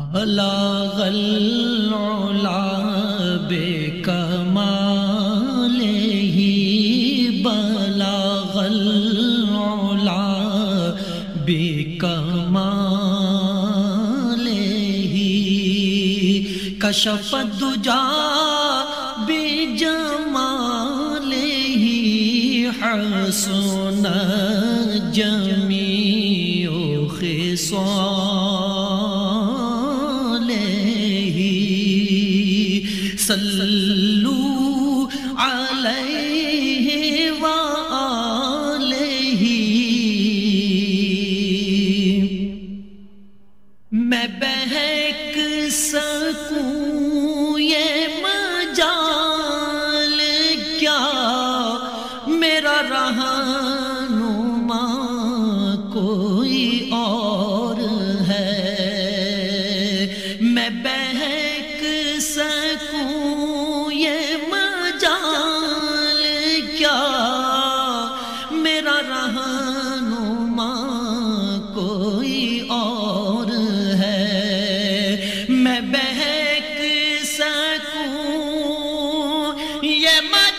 بلغ العلا بکمالہ بلغ العلا بکمالہ کشف الدجا بجمالہ حسن جمیع خصالہ صلوا علیہ وآلہ میں بہک سکوں یہ مجال کیا میرا رہنما کوئی اور ہے میں بہک سکوں یہ مجال کیا میرا رہنما کوئی اور ہے میں بہک سکوں یہ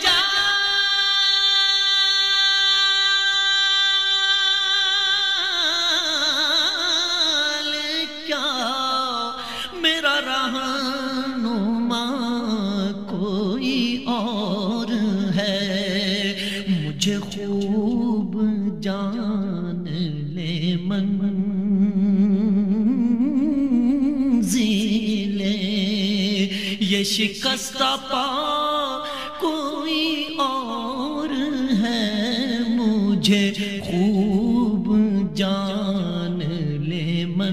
مجال کیا میرا رہنما کوئی اور ہے مجھے خوب جان لے منزلے یہ شکستہ پا کوئی اور ہے مجھے خوب جان لے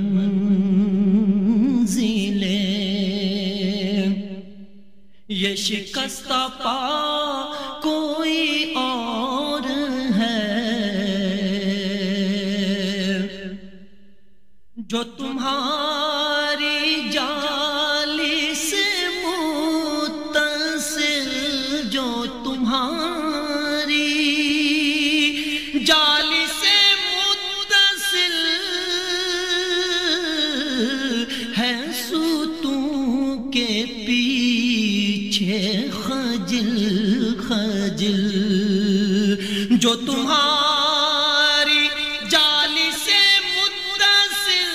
منزلے یہ شکستہ پا کوئی اور ہے جو تمہاری جالی سے متصل جو تمہاری جالی سے متصل ہے ستون کے پیچھے خجل خجل جو تمہاری جالی سے متصل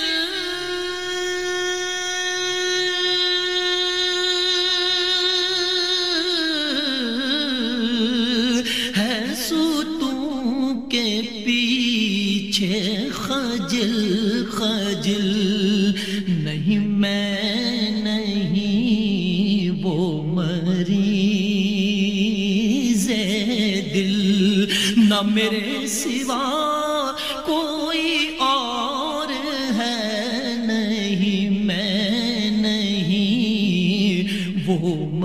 ہے ستون کے پیچھے خجل خجل نہیں میں نہیں وہ مریض دل نہ میرے سوا کوئی اور ہے نہیں میں نہیں وہ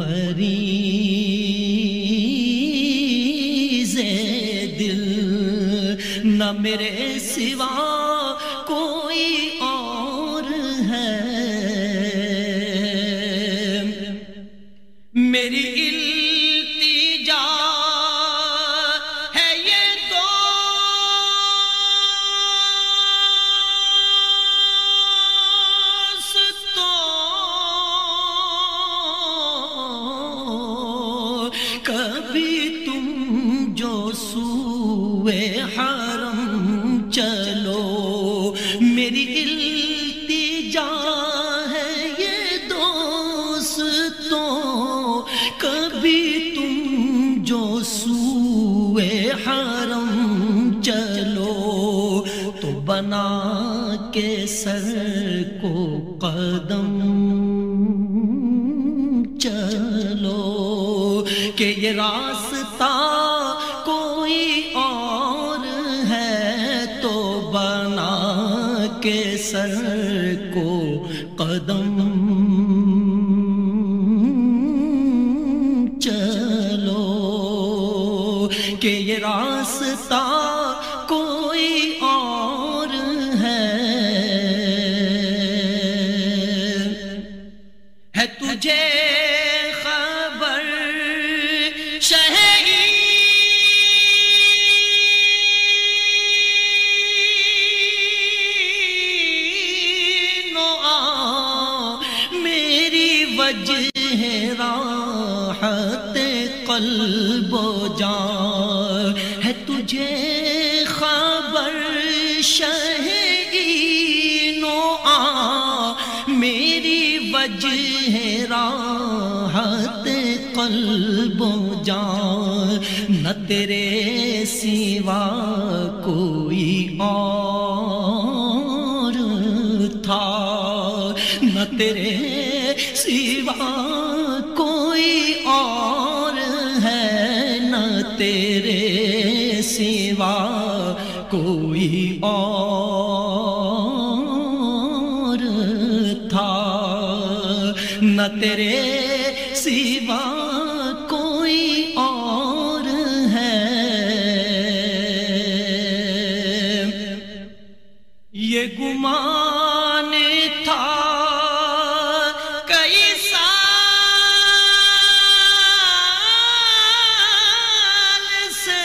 مریض دل نہ میرے سوا کوئی اور ہے میری التجا ہے یہ دوستو کبھی تم جو سوئے حرم چلو میری التجا ہے یہ دوستو کبھی تم جو سوئے حرم چلو تو بنا کے سر کو قدم چلو کہ یہ راستہ کوئی اور ہے تو بنا کے سر کو قدم چلو کہ یہ راستہ کوئی اور ہے تجھے خبر شہری ہے راحت قلب و جان، ہے تجھے خبر شہ این و آ، میری وجہ ہے راحت قلب و جان، نہ تیرے سوا کوئی اور تھا، نہ تیرے سوا کوئی اور ہے، نہ تیرے سوا کوئی اور تھا، نہ تیرے سوا کوئی اور ہے۔ یہ گمان تھا کئی سال سے،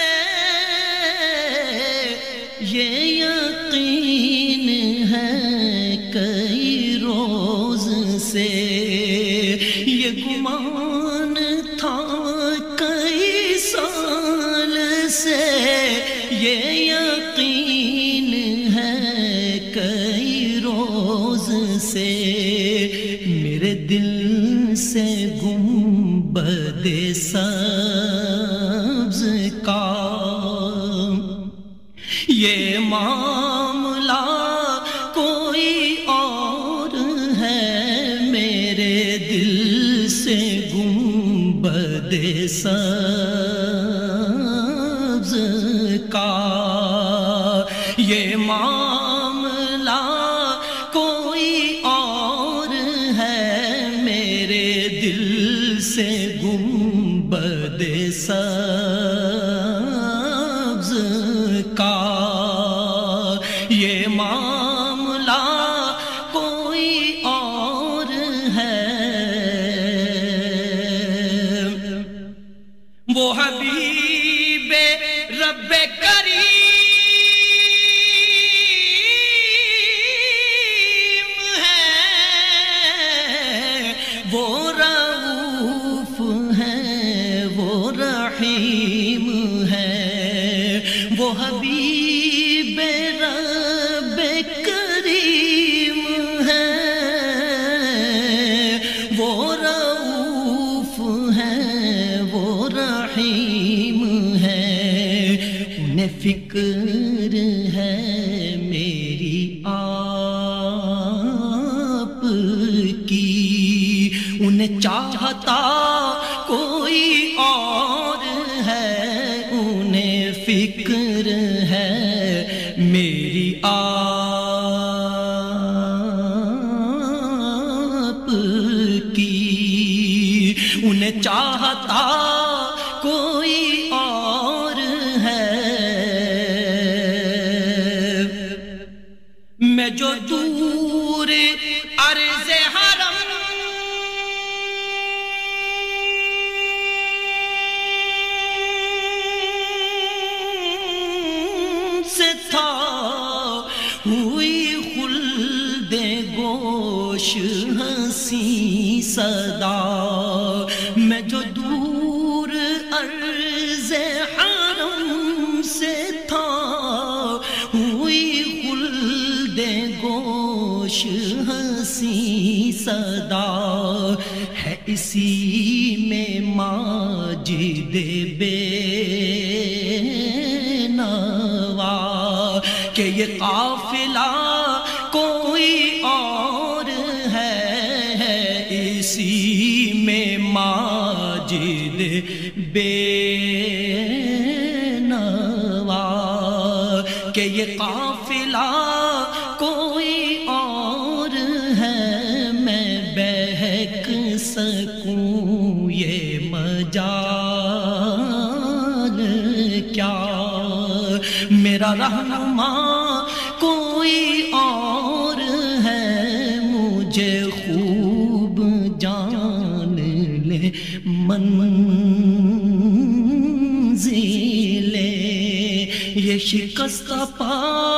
یہ یقین ہے کئی روز سے، یہ گمان تھا کئی سال سے، یہ یقین ہے کئی روز سے، میرے دل سے گنبد سبز کا یہ معاملہ کوئی اور ہے، میرے دل سے گنبد سبز کا یہ معاملہ کوئی اور ہے، میرے دل سے گنبد سبز کا یہ معاملہ کوئی اور ہے۔ وہ حبیب رب کریم ہے، وہ رؤوف ہے، وہ رحیم ہے، وہ حبیب رب کریم ہے، وہ رؤوف ہے، وہ رحیم ہے، انہیں فکر ہے میری آپ کی، انہیں چاہتا کوئی اور ہے، انہیں فکر ہے میری آپ کی، انہیں چاہتا کوئی اور ہے۔ میں جو دور عرض حرم سے تھا، ہوئی خلد گوش ہنسی صدا، میں جو دور عرض حرم سے تھا، ہوئی خلد گوش ہنسی صدا، ہے اسی میں ماجد بے نوا، کہ یہ قافلہ کوئی اور ہے، اسی میں ماجد بے نوا، کہ یہ قافلہ کوئی اور ہے، میں بہک سکوں یہ مجال کیا، میرا رہنما کوئی اور ہے، مجھے خوب جان لے منزل، یہ شکست پا